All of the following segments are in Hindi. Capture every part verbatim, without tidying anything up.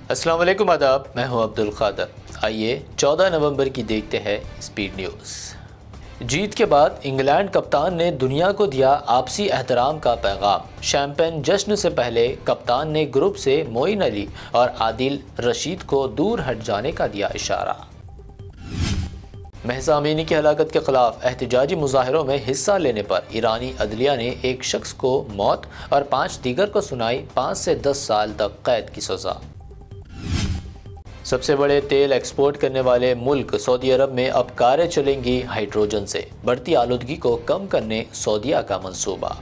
अस्सलाम वालेकुम, आदाब। मैं हूं अब्दुल कादर। आइए चौदह नवंबर की देखते हैं स्पीड न्यूज़। जीत के बाद इंग्लैंड कप्तान ने दुनिया को दिया आपसी एहतराम का पैगाम। शैंपेन जश्न से पहले कप्तान ने ग्रुप से मोइन अली और आदिल रशीद को दूर हट जाने का दिया इशारा। महसा अमीनी की हलाकत के खिलाफ एहतजाजी मुजाहरों में हिस्सा लेने पर ईरानी अदलिया ने एक शख्स को मौत और पाँच दीगर को सुनाई पाँच से दस साल तक कैद की सज़ा। सबसे बड़े तेल एक्सपोर्ट करने वाले मुल्क सऊदी अरब में अब कारें चलेंगी हाइड्रोजन से। बढ़ती आलूदगी को कम करने सऊदीया का मंसूबा।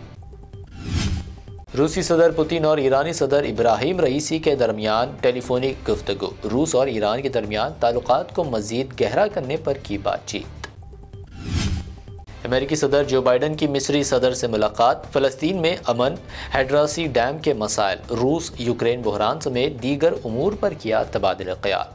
रूसी सदर पुतिन और ईरानी सदर इब्राहिम रईसी के दरमियान टेलीफोनिक गुफ्तगू। रूस और ईरान के दरमियान ताल्लुकात को मजीद गहरा करने पर की बातचीत। अमेरिकी सदर जो बाइडन की मिस्री सदर से मुलाकात। फ़लस्तीन में अमन, हैड्रासी डैम के मसाइल, रूस यूक्रेन बहरान समेत दीगर उमूर पर किया तबादला ख्याल।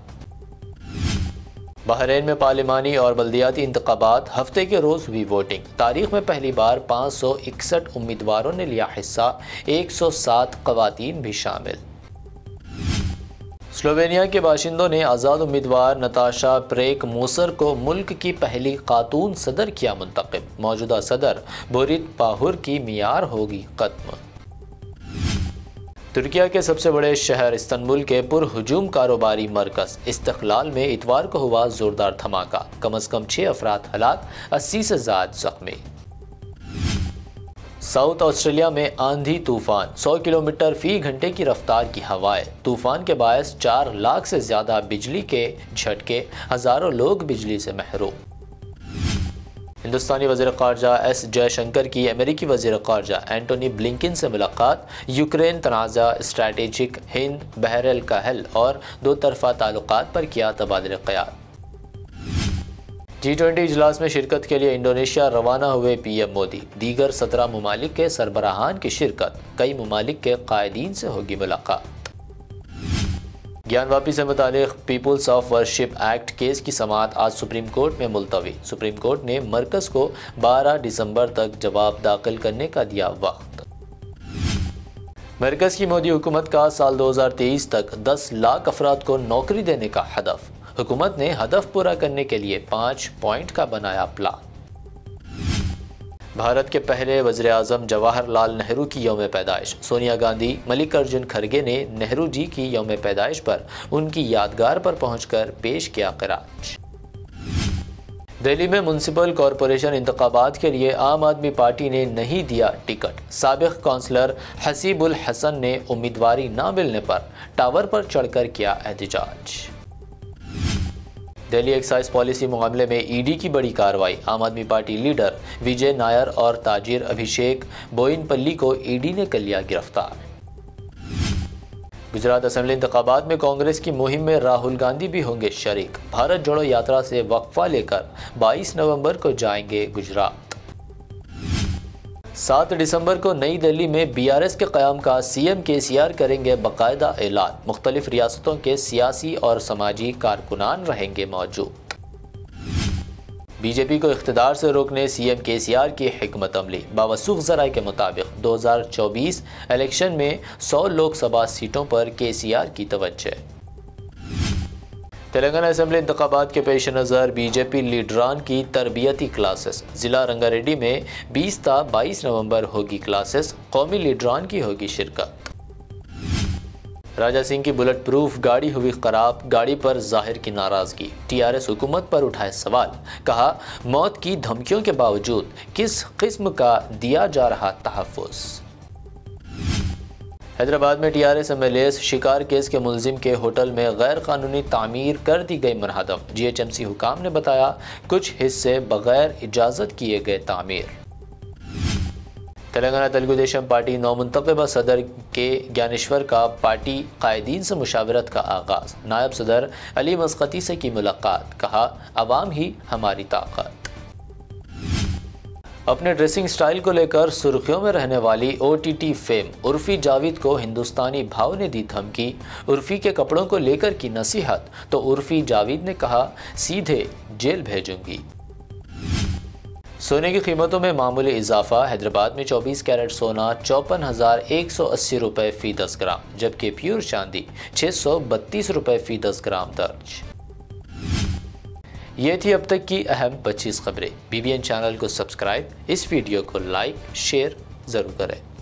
बहरीन में पार्लिमानी और बल्दियाती इंतखाबात, हफ्ते के रोज़ हुई वोटिंग। तारीख में पहली बार पाँच सौ इकसठ उम्मीदवारों ने लिया हिस्सा, एक सौ सात ख़वातीन भी शामिल। स्लोवेनिया के बाशिंदों ने आज़ाद उम्मीदवार नताशा प्रेक मूसर को मुल्क की पहली खातून सदर किया मुंतखब। मौजूदा सदर बोरित पाहुर की मियार होगी खत्म। तुर्किया के सबसे बड़े शहर इस्तंबुल के पुरहुजूम कारोबारी मरकज़ इस्तक़लाल में इतवार को हुआ जोरदार धमाका। कम अज़ कम छः अफराद हलाक, अस्सी से ज़ायद ज़ख्मी। साउथ ऑस्ट्रेलिया में आंधी तूफान, सौ किलोमीटर फी घंटे की रफ्तार की हवाएं। तूफान के बायस चार लाख से ज़्यादा बिजली के झटके, हज़ारों लोग बिजली से महरूम। हिंदुस्तानी वज़ीर ख़ारजा एस जयशंकर की अमेरिकी वज़ीर ख़ारजा एंटोनी ब्लिंकन से मुलाकात। यूक्रेन तनाज़ा, स्ट्रैटेजिक, हिंद बहर अल कहल और दो तरफ़ा ताल्लुकात पर किया तबादला ख्याल। जी ट्वेंटी इजलास में शिरकत के लिए इंडोनेशिया रवाना हुए पीएम मोदी। दीगर सत्रह ममालिक के सरबराहान की शिरकत। कई ममालिक के कायदीन से होगी मुलाकात। ज्ञान वापी से मुतालिक peoples of worship act case की समाअत आज सुप्रीम कोर्ट में मुलतवी। सुप्रीम कोर्ट ने मरकज़ को बारह दिसंबर तक जवाब दाखिल करने का दिया वक्त। मरकज़ की मोदी हुकूमत का साल दो हज़ार तेईस तक दस लाख अफराद को नौकरी देने का हदफ। हुकूमत ने हदफ पूरा करने के लिए पाँच पॉइंट का बनाया प्लान। भारत के पहले वज़ीर आज़म जवाहरलाल नेहरू की यौम पैदाइश। सोनिया गांधी, मल्लिकार्जुन खड़गे ने नेहरू जी की यौम पैदाइश पर उनकी यादगार पर पहुंचकर पेश किया ख़िराज। दिल्ली में म्युनिसिपल कॉरपोरेशन इंतखाबात के लिए आम आदमी पार्टी ने नहीं दिया टिकट। साबिक़ काउंसलर हसीबुल हसन ने उम्मीदवारी न मिलने पर टावर पर चढ़कर किया एहतजाज। दिल्ली एक्साइज पॉलिसी मामले में ईडी की बड़ी कार्रवाई। आम आदमी पार्टी लीडर विजय नायर और ताजिर अभिषेक बोयिनपल्ली को ईडी ने कर लिया गिरफ्तार। गुजरात असेंबली इंतखाबात में कांग्रेस की मुहिम में राहुल गांधी भी होंगे शरीक। भारत जोड़ो यात्रा से वक्फा लेकर बाईस नवंबर को जाएंगे गुजरात। सात दिसंबर को नई दिल्ली में बीआरएस के क़याम का सीएम केसीआर करेंगे बाकायदा ऐलान। मुख्तलिफ रियासतों के सियासी और समाजी कारकुनान रहेंगे मौजूद। बीजेपी को इख्तिदार से रोकने सीएम केसीआर की हिकमत अमली। बावसूख ज़राए के मुताबिक दो हज़ार चौबीस इलेक्शन में सौ लोकसभा सीटों पर केसीआर की तवज्जो। तेलंगाना असेंबली इंतखाबात के पेश नज़र बीजेपी लीडरान की तरबियती क्लासेस। ज़िला रंगारेड्डी में बीस ता बाईस नवंबर होगी क्लासेस। कौमी लीडरान की होगी शिरकत। राजा सिंह की बुलेट प्रूफ गाड़ी हुई खराब, गाड़ी पर जाहिर की नाराज़गी। टीआरएस हुकूमत पर उठाए सवाल, कहा मौत की धमकियों के बावजूद किस किस्म का दिया जा रहा तहफ़्फ़ुज़। हैदराबाद में टीआरएस एमएलएस शिकार केस के मुलजिम के होटल में गैर कानूनी तामीर कर दी गई मुनहदम। जीएचएमसी हुकाम ने बताया कुछ हिस्से बगैर इजाज़त किए गए तामीर। तेलंगाना तेलुगु देशम पार्टी नौमुंतखबा सदर के ज्ञानेश्वर का पार्टी कायदीन से मुशावरत का आगाज़। नायब सदर अली मस्कती से की मुलाकात, कहा अवाम ही हमारी ताकत। अपने ड्रेसिंग स्टाइल को लेकर सुर्खियों में रहने वाली ओटीटी फेम उर्फी जावेद को हिंदुस्तानी भाव ने दी धमकी। उर्फी के कपड़ों को लेकर की नसीहत तो उर्फी जावेद ने कहा सीधे जेल भेजूंगी। सोने की कीमतों में मामूली इजाफा। हैदराबाद में चौबीस कैरेट सोना चौपन हज़ार एक सौ अस्सी रुपये फ़ी दस ग्राम, जबकि प्योर चांदी छः सौ बत्तीस रुपये फ़ी दस ग्राम दर्ज। ये थी अब तक की अहम पच्चीस खबरें। बी बी एन चैनल को सब्सक्राइब, इस वीडियो को लाइक शेयर ज़रूर करें।